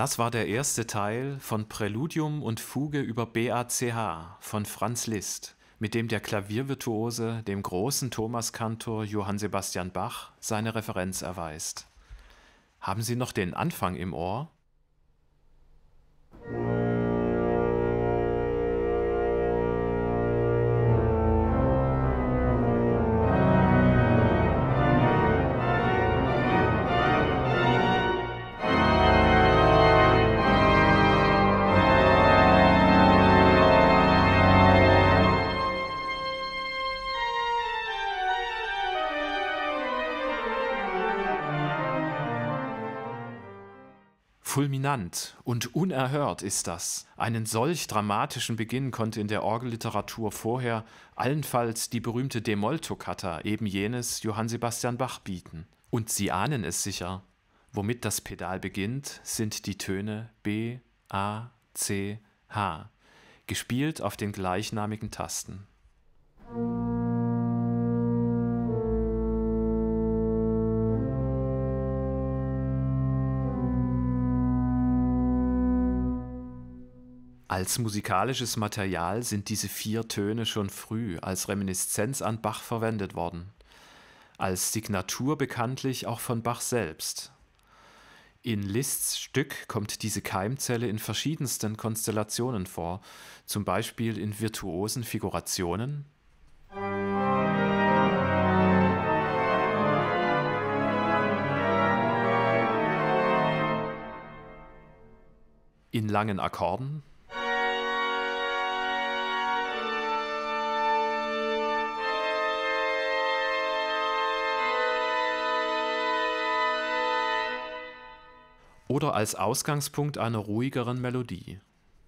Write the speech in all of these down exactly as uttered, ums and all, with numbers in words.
Das war der erste Teil von Präludium und Fuge über B A C H von Franz Liszt, mit dem der Klaviervirtuose dem großen Thomaskantor Johann Sebastian Bach seine Referenz erweist. Haben Sie noch den Anfang im Ohr? Fulminant und unerhört ist das. Einen solch dramatischen Beginn konnte in der Orgelliteratur vorher allenfalls die berühmte D-Moll-Toccata, eben jenes Johann Sebastian Bach, bieten. Und Sie ahnen es sicher, womit das Pedal beginnt, sind die Töne B, A, C, H, gespielt auf den gleichnamigen Tasten. Als musikalisches Material sind diese vier Töne schon früh als Reminiszenz an Bach verwendet worden, als Signatur bekanntlich auch von Bach selbst. In Liszts Stück kommt diese Keimzelle in verschiedensten Konstellationen vor, zum Beispiel in virtuosen Figurationen, in langen Akkorden, oder als Ausgangspunkt einer ruhigeren Melodie.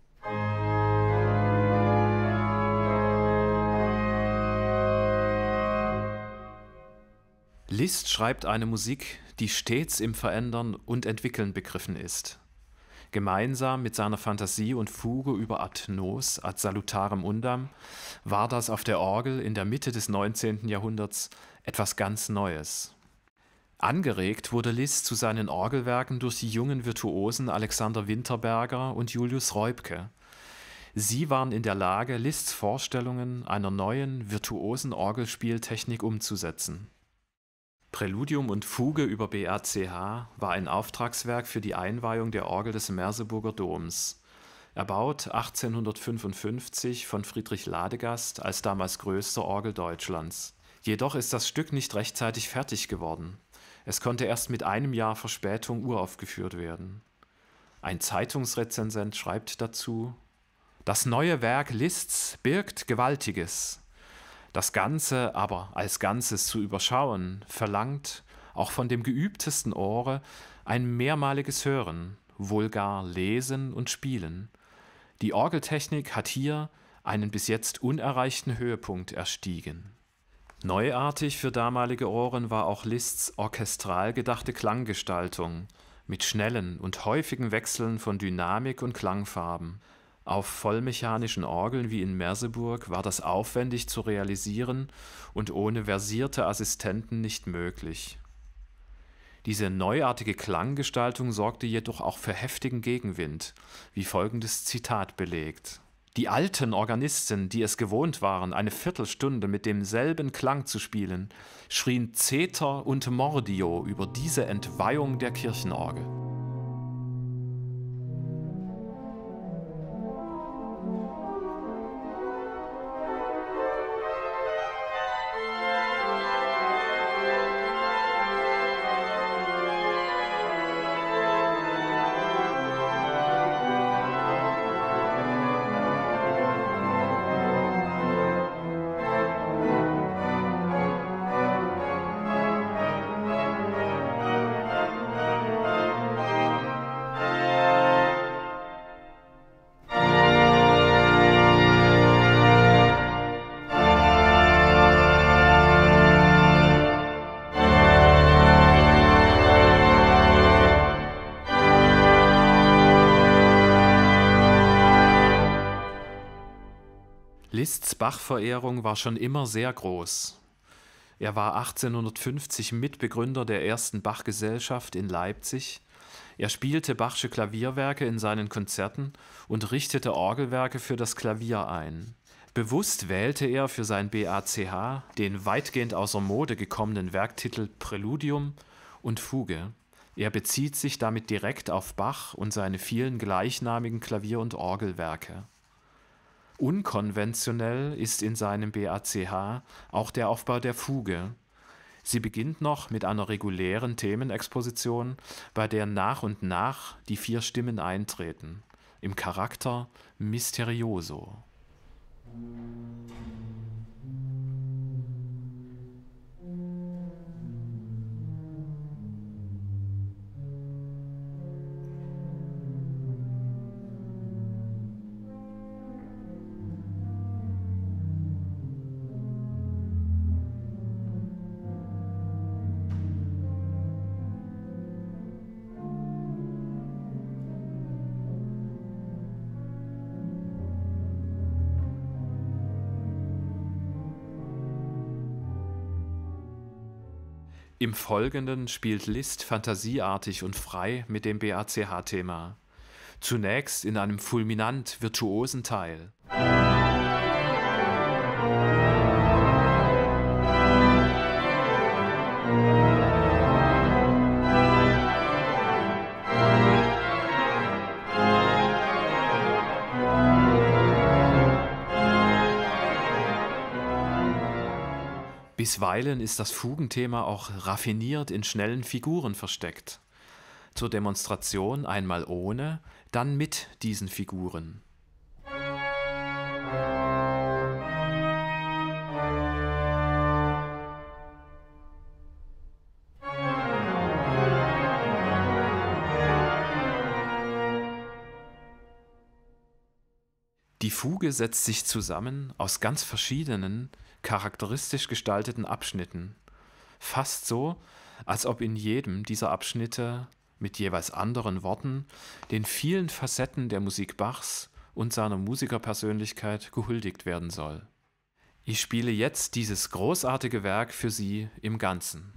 Liszt schreibt eine Musik, die stets im Verändern und Entwickeln begriffen ist. Gemeinsam mit seiner Fantasie und Fuge über ad nos, ad salutarem undam war das auf der Orgel in der Mitte des neunzehnten Jahrhunderts etwas ganz Neues. Angeregt wurde Liszt zu seinen Orgelwerken durch die jungen Virtuosen Alexander Winterberger und Julius Reubke. Sie waren in der Lage, Liszts Vorstellungen einer neuen, virtuosen Orgelspieltechnik umzusetzen. Präludium und Fuge über B A C H war ein Auftragswerk für die Einweihung der Orgel des Merseburger Doms, erbaut achtzehnhundertfünfundfünfzig von Friedrich Ladegast als damals größter Orgel Deutschlands. Jedoch ist das Stück nicht rechtzeitig fertig geworden. Es konnte erst mit einem Jahr Verspätung uraufgeführt werden. Ein Zeitungsrezensent schreibt dazu: Das neue Werk Liszts birgt Gewaltiges. Das Ganze aber als Ganzes zu überschauen, verlangt, auch von dem geübtesten Ohre, ein mehrmaliges Hören, wohl gar Lesen und Spielen. Die Orgeltechnik hat hier einen bis jetzt unerreichten Höhepunkt erstiegen. Neuartig für damalige Ohren war auch Liszts orchestral gedachte Klanggestaltung mit schnellen und häufigen Wechseln von Dynamik und Klangfarben. Auf vollmechanischen Orgeln wie in Merseburg war das aufwendig zu realisieren und ohne versierte Assistenten nicht möglich. Diese neuartige Klanggestaltung sorgte jedoch auch für heftigen Gegenwind, wie folgendes Zitat belegt: Die alten Organisten, die es gewohnt waren, eine Viertelstunde mit demselben Klang zu spielen, schrien Zeter und Mordio über diese Entweihung der Kirchenorgel. Liszts Bach-Verehrung war schon immer sehr groß. Er war achtzehnhundertfünfzig Mitbegründer der ersten Bach-Gesellschaft in Leipzig. Er spielte Bachsche Klavierwerke in seinen Konzerten und richtete Orgelwerke für das Klavier ein. Bewusst wählte er für sein B A C H den weitgehend außer Mode gekommenen Werktitel Präludium und Fuge. Er bezieht sich damit direkt auf Bach und seine vielen gleichnamigen Klavier- und Orgelwerke. Unkonventionell ist in seinem B A C H auch der Aufbau der Fuge. Sie beginnt noch mit einer regulären Themenexposition, bei der nach und nach die vier Stimmen eintreten, im Charakter Misterioso. Im Folgenden spielt Liszt fantasieartig und frei mit dem B A C H-Thema. Zunächst in einem fulminant virtuosen Teil. Bisweilen ist das Fugenthema auch raffiniert in schnellen Figuren versteckt. Zur Demonstration einmal ohne, dann mit diesen Figuren. Die Fuge setzt sich zusammen aus ganz verschiedenen, charakteristisch gestalteten Abschnitten. Fast so, als ob in jedem dieser Abschnitte mit jeweils anderen Worten den vielen Facetten der Musik Bachs und seiner Musikerpersönlichkeit gehuldigt werden soll. Ich spiele jetzt dieses großartige Werk für Sie im Ganzen.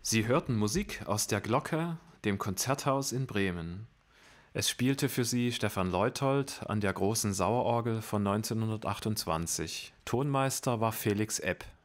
Sie hörten Musik aus der Glocke, dem Konzerthaus in Bremen. Es spielte für sie Stefan Leuthold an der großen Sauerorgel von neunzehnhundertachtundzwanzig. Tonmeister war Felix Epp.